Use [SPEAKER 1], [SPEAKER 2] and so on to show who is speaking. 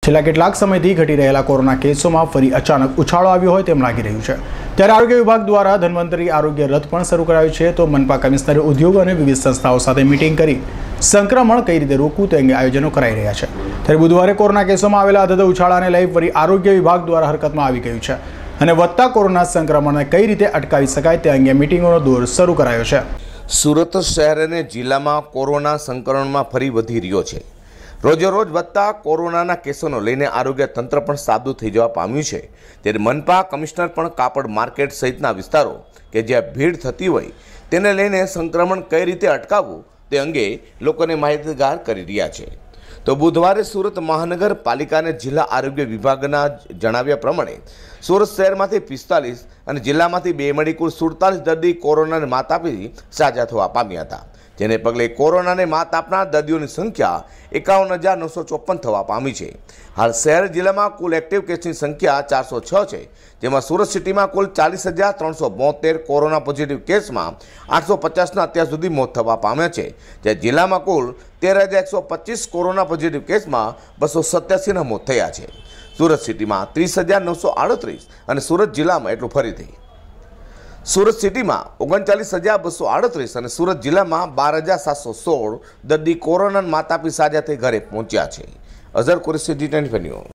[SPEAKER 1] છેલ્લા કેટલાક સમયથી ઘટી રહેલા કોરોના કેસોમાં ફરી અચાનક ઉછાળો આવ્યો હોય તેમ લાગી રહ્યું છે। ત્યારે આરોગ્ય વિભાગ દ્વારા ધન્વંતરી આરોગ્ય રથ પણ શરૂ કરાયું છે। તો મનપા કમિશનરે ઉદ્યોગ અને વિવિધ સંસ્થાઓ સાથે મીટિંગ કરી સંક્રમણ કઈ રીતે રોકવું તે અંગે આયોજનો કરાઈ રહ્યા છે। ત્યારે બુધવારે કોરોના કેસોમાં આવેલા અધધ ઉછાળાને લઈ ફરી આરોગ્ય વિભાગ દ્વારા હરકતમાં આવી ગયું છે અને વધતા કોરોના સંક્રમણને કઈ રીતે અટકાવી શકાય તે અંગે મીટિંગોનો દોર શરૂ કરાયો છે।
[SPEAKER 2] સુરત શહેર અને જિલ્લામાં કોરોના સંક્રમણમાં ફરી વધી રહ્યો છે। રોજેરોજ વધતા કોરોનાના કેસોને લઈને આરોગ્ય તંત્ર પણ સાબદું થઈ જવા પામ્યું છે। ત્યારે મનપા કમિશનર પણ કાપડ માર્કેટ સહિતના વિસ્તારો કે જ્યાં ભીડ થતી હોય તેને લઈને સંક્રમણ કઈ રીતે અટકાવવું તે અંગે લોકોને માહિતગાર કરી રહ્યા છે। તો બુધવારે સુરત મહાનગરપાલિકા અને જિલ્લા આરોગ્ય વિભાગના જણાવ્યા પ્રમાણે સુરત શહેરમાંથી 45 અને જિલ્લામાંથી 2 મળી કુલ 47 દર્દી કોરોનાને માત આપી સાજા થવા પામ્યા હતા। જેને પગલે કોરોનાને માત આપનાર દર્દીઓની સંખ્યા 51,954 થવા પામી છે। હાલ શહેર જિલ્લામાં કુલ એક્ટિવ કેસની સંખ્યા 406 છે, જેમાં સુરત સિટીમાં કુલ 40,372 કોરોના પોઝિટિવ કેસમાં 850ના અત્યાર સુધી મોત થવા પામ્યા છે, જ્યારે જિલ્લામાં કુલ 13,125 કોરોના પોઝિટિવ કેસમાં 287ના મોત થયા છે। સુરત સિટીમાં 30,938 અને સુરત જિલ્લામાં એટલું ફરીથી સુરત સિટીમાં 39,238 અને સુરત જિલ્લામાં 12,716 દર્દી કોરોના માત આપી સાજા થઈ ઘરે પહોંચ્યા છે। Azhar Qureshi, G25 news.